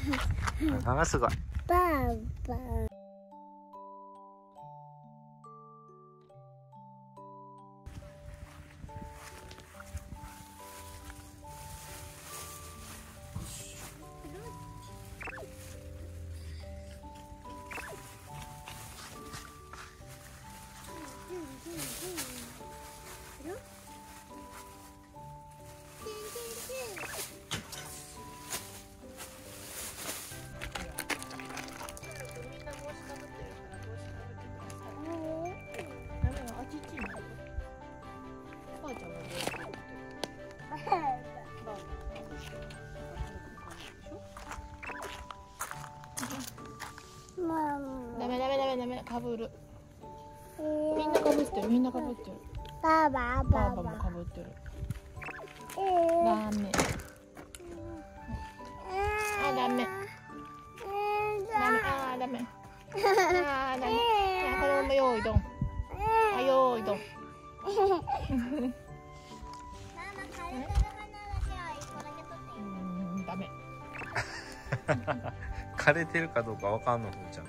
あ、すごい。 爸爸。 ダメかぶる。みんなかぶってる、みんなかぶってる。 爸爸パパもかぶってる。ダメ。あ、ダメ。あ、ダメ。あ、ダメ。このまま用意ドン。あ、用意ドン。ダメ。 枯れてるかどうかわかんのふーちゃん。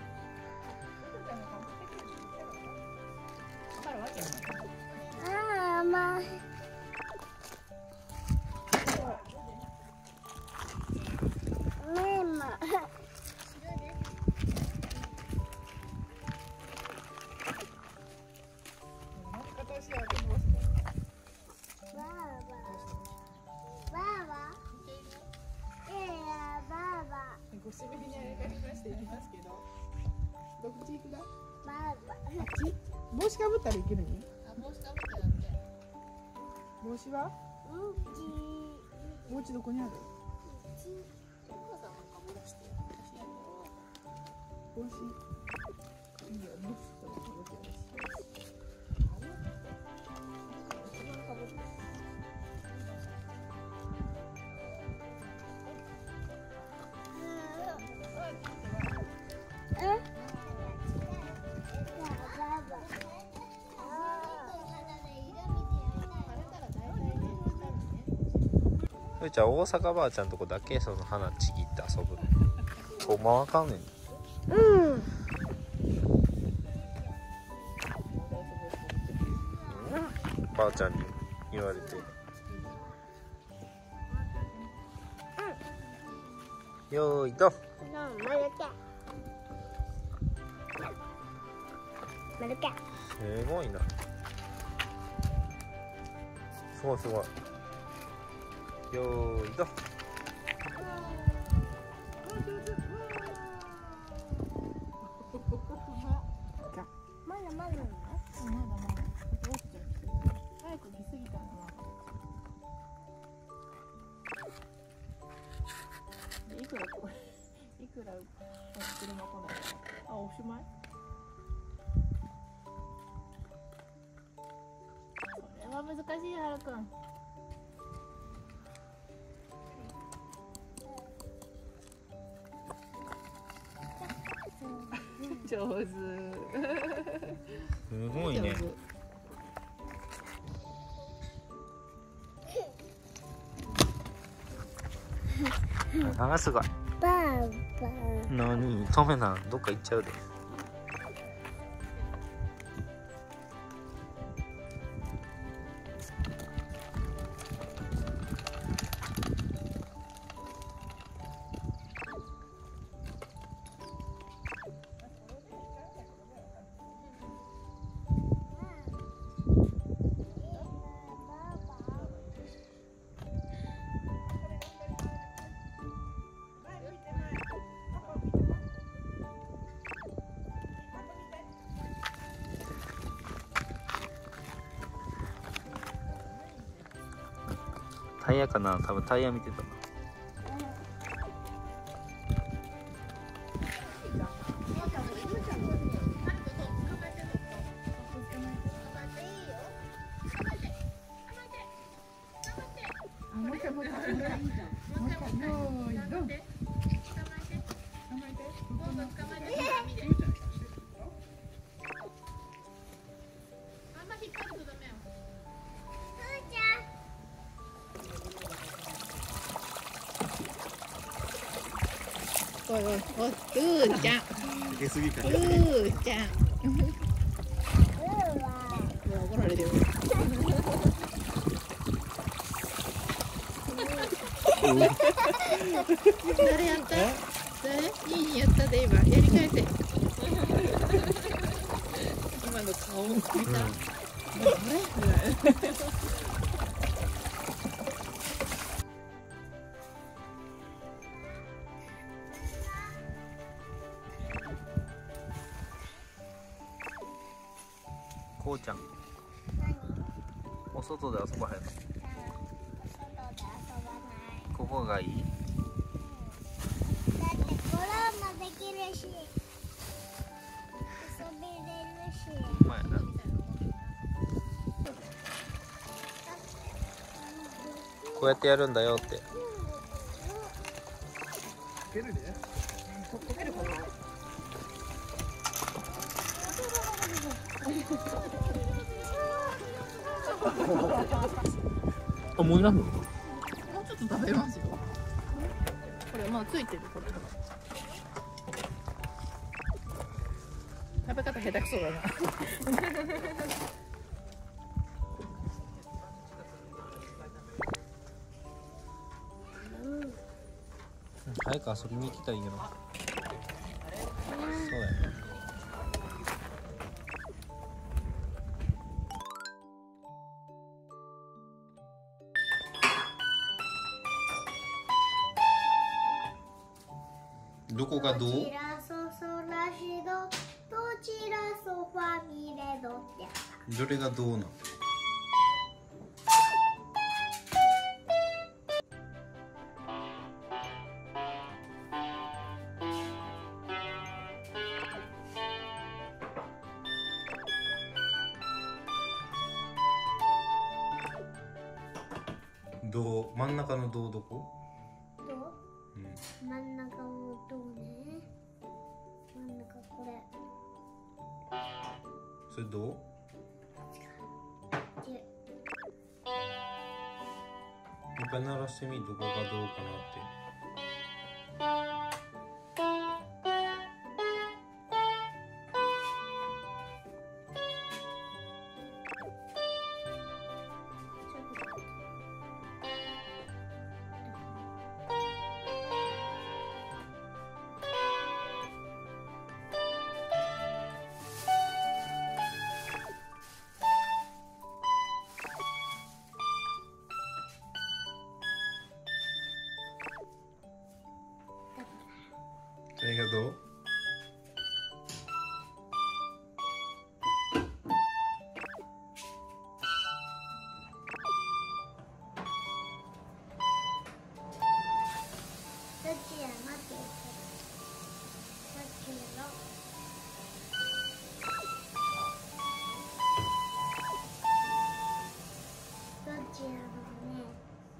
ごしべにあれからしていきますけど、どっち行くだ？ 爸爸。 あっち？帽子かぶったらいけるに？ あ、帽子かぶってだって。 帽子は？帽子どこにある？ お母さんなんか帽子して。私やるよ。 帽子。いいよ、帽子とかぶってるし。一番かぶってる。 ふーちゃん大阪ばあちゃんとこだけその花ちぎって遊ぶの。ほんまわかんねん。ばあちゃんに言われて。よーいどん。すごいな。すごいすごい。よーいどん。 早く来すぎたのは。いくらこれ、いくら車来ないか。あ、おしまい？これは難しいよ、はるくん。上手。 すごいね。あ、すごい。 爸爸。 なに止めな、どっか行っちゃうで。タイヤかな、多分タイヤ見てたな。 おいおいおい、ふーちゃん、 かけすぎかふーちゃん。 うわもう怒られてる。誰やった？誰？いいやったで今。やり返せ。今の顔見た？あれ？ こうちゃん、お外で遊ばへんの？ 外で遊ばないここがいい？ だってゴロもできるし遊びれるしまやな。こうやってやるんだよって。あ、もういらんの？ もうちょっと食べますよ。これまあついてるこれ。食べ方下手くそだな。 早く遊びに行きたいけど。そうやね。どこがどう？ どちらそそらしどどちらそファミレドってやつどれがどうなの？どう？真ん中のどうどこ？ どううん。 真ん中のどうね真ん中これそれどう？ 違う一回鳴らしてみ、どこがどうかなって。それがどう？ どっちやのって言ってどっちやのどっちやろうね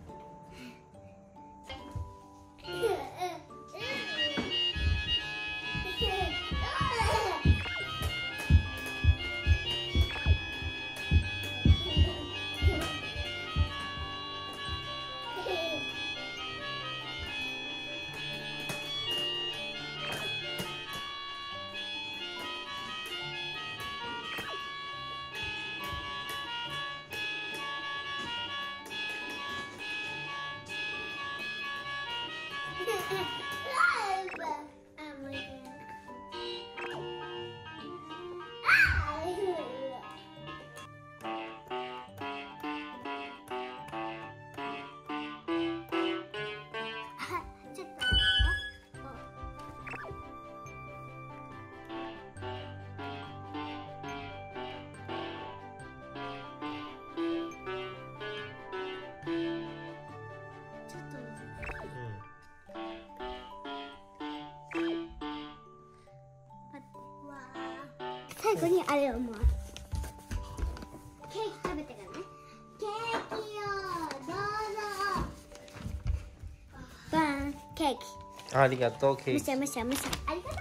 最後にあれをもうケーキ食べてからねケーキをどうぞバンケーキありがとう、ケーキ。 むしゃありがとうございます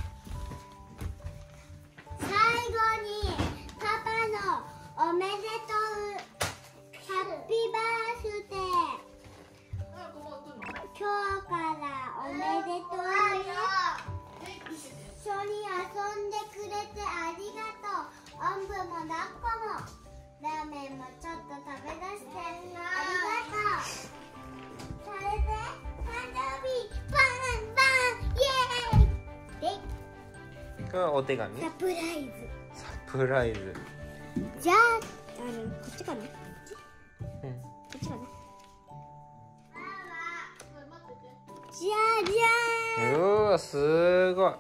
最後にパパのおめでとうハッピーバースデー今日からおめでとうね。一緒に遊んでくれてありがとう。おんぶも抱っこもラーメンもちょっと食べ出してありがとう。それで誕生日バンバンイエーイでこれはお手紙。 サプライズ。 サプライズ。 じゃあこっちかな、こっちかな。じゃじゃーん。 うわ、すごい。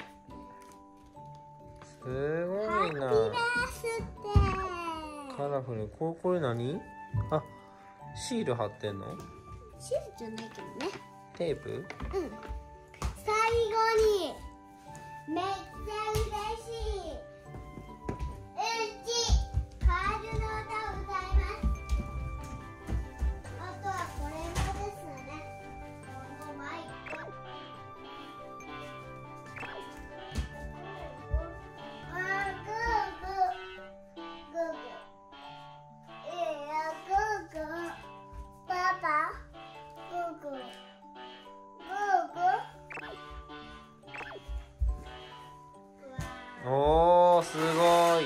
すごいな。 ハッピーバースデー。 カラフル。これ何？あ、シール貼ってんの？ シールじゃないけどね。 テープ？ うん。最後にめっちゃ嬉しい。うちカールの歌を歌います。あとはこれもですね。このマイク。パパ、グーグー、グーグー。 おー、すごい。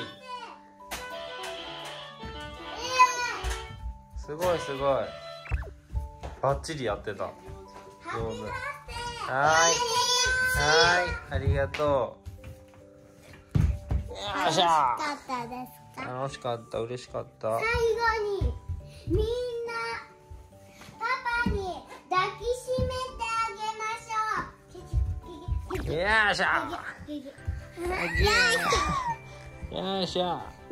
すごいすごい。バッチリやってた。 ハッピーバースデー。 はーい、ありがとう。よっしゃ楽しかったですか？ 楽しかった、嬉しかった。 最後にみんなパパに抱きしめてあげましょう。 よっしゃよっしゃ。